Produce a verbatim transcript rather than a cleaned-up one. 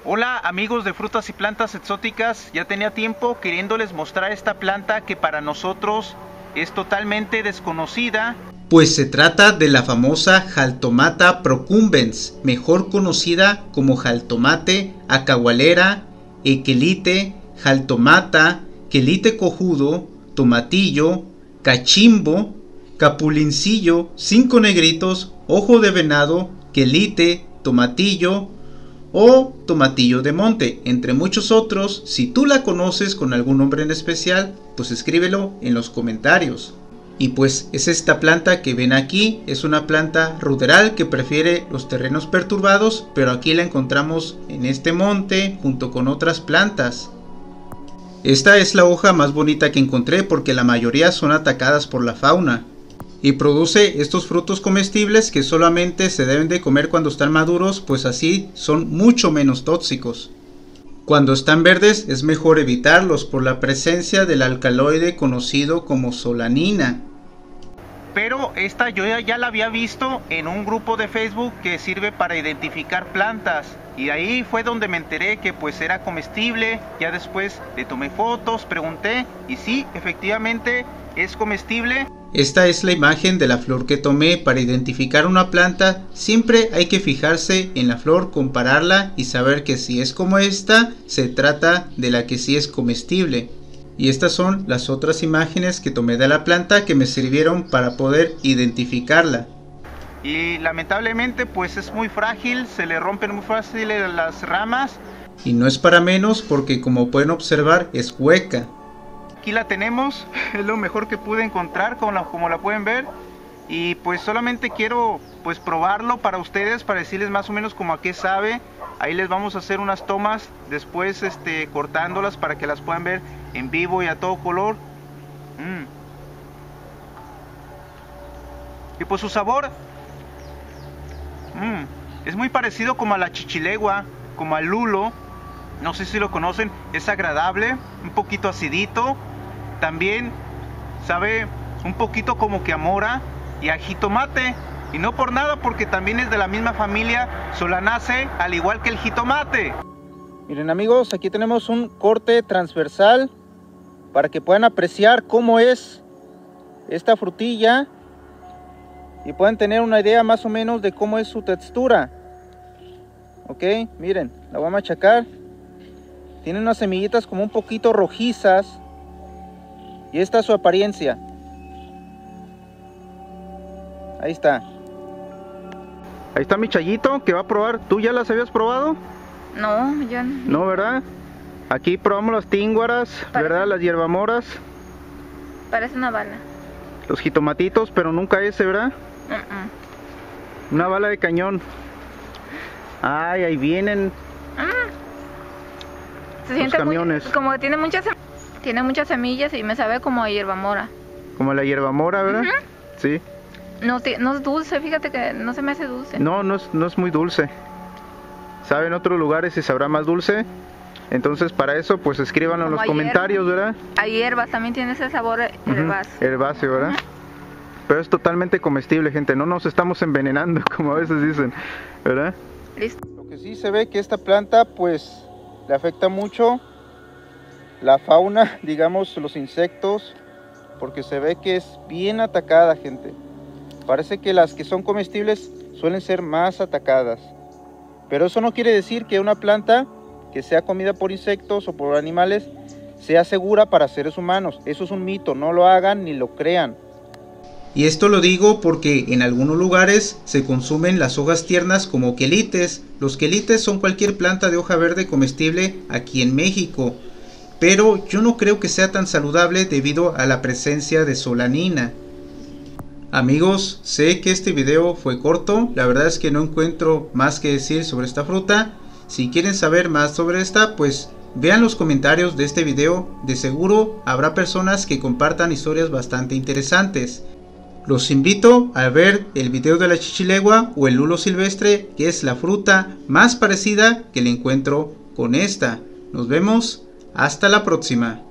Hola amigos de frutas y plantas exóticas, ya tenía tiempo queriéndoles mostrar esta planta que para nosotros es totalmente desconocida. Pues se trata de la famosa Haltomata procumbens, mejor conocida como Haltomate acahualera, equelite, Haltomata, quelite cojudo, tomatillo, cachimbo, capulincillo, cinco negritos, ojo de venado, quelite, tomatillo o tomatillo de monte, entre muchos otros. Si tú la conoces con algún nombre en especial, pues escríbelo en los comentarios. Y pues es esta planta que ven aquí, es una planta ruderal que prefiere los terrenos perturbados, pero aquí la encontramos en este monte junto con otras plantas. Esta es la hoja más bonita que encontré porque la mayoría son atacadas por la fauna. Y produce estos frutos comestibles que solamente se deben de comer cuando están maduros, pues así son mucho menos tóxicos. Cuando están verdes es mejor evitarlos por la presencia del alcaloide conocido como solanina. Pero esta yo ya, ya la había visto en un grupo de Facebook que sirve para identificar plantas. Y ahí fue donde me enteré que pues era comestible. Ya después le tomé fotos, pregunté y sí, efectivamente es comestible. Esta es la imagen de la flor que tomé. Para identificar una planta siempre hay que fijarse en la flor, compararla y saber que si es como esta, se trata de la que sí es comestible. Y estas son las otras imágenes que tomé de la planta que me sirvieron para poder identificarla. Y lamentablemente pues es muy frágil, se le rompen muy fácil las ramas. Y no es para menos porque como pueden observar es hueca. Aquí la tenemos, es lo mejor que pude encontrar, como la, como la pueden ver. Y pues solamente quiero pues probarlo para ustedes, para decirles más o menos como a qué sabe. Ahí les vamos a hacer unas tomas después este, cortándolas para que las puedan ver en vivo y a todo color. Mm. Y pues su sabor mm, es muy parecido como a la chichilegua, como al lulo. No sé si lo conocen, es agradable, un poquito acidito. También sabe un poquito como que a mora y a jitomate. Y no por nada, porque también es de la misma familia Solanaceae, al igual que el jitomate. Miren amigos, aquí tenemos un corte transversal para que puedan apreciar cómo es esta frutilla y puedan tener una idea más o menos de cómo es su textura. Ok, miren, la voy a machacar. Tiene unas semillitas como un poquito rojizas. Y esta es su apariencia. Ahí está. Ahí está mi chayito que va a probar. ¿Tú ya las habías probado? No, yo no. No, ¿verdad? Aquí probamos las tínguaras, Parece... ¿verdad? Las hierbamoras. Parece una bala. Los jitomatitos, pero nunca ese, ¿verdad? Uh -uh. Una bala de cañón. Ay, ahí vienen. Uh. Se los siente camiones. Muy, como que tiene muchas, tiene muchas semillas y me sabe como a hierbamora. Como la hierbamora, ¿verdad? Uh-huh. Sí. No, no es dulce, fíjate que no se me hace dulce. No, no es, no es muy dulce. Sabe en otros lugares y sabrá más dulce. Entonces para eso pues escríbanlo en los comentarios, hierba, ¿verdad? A hierbas, también tiene ese sabor herbáceo. Uh-huh. Herbáceo, ¿verdad? Uh-huh. Pero es totalmente comestible, gente. No nos estamos envenenando, como a veces dicen, ¿verdad? Listo. Lo que sí se ve que esta planta pues le afecta mucho la fauna, digamos los insectos, porque se ve que es bien atacada, gente. Parece que las que son comestibles suelen ser más atacadas. Pero eso no quiere decir que una planta que sea comida por insectos o por animales sea segura para seres humanos. Eso es un mito, no lo hagan ni lo crean. Y esto lo digo porque en algunos lugares se consumen las hojas tiernas como quelites. Los quelites son cualquier planta de hoja verde comestible aquí en México. Pero yo no creo que sea tan saludable debido a la presencia de solanina. Amigos, sé que este video fue corto, la verdad es que no encuentro más que decir sobre esta fruta. Si quieren saber más sobre esta, pues vean los comentarios de este video, de seguro habrá personas que compartan historias bastante interesantes. Los invito a ver el video de la chichilegua o el lulo silvestre, que es la fruta más parecida que le encuentro con esta. Nos vemos, hasta la próxima.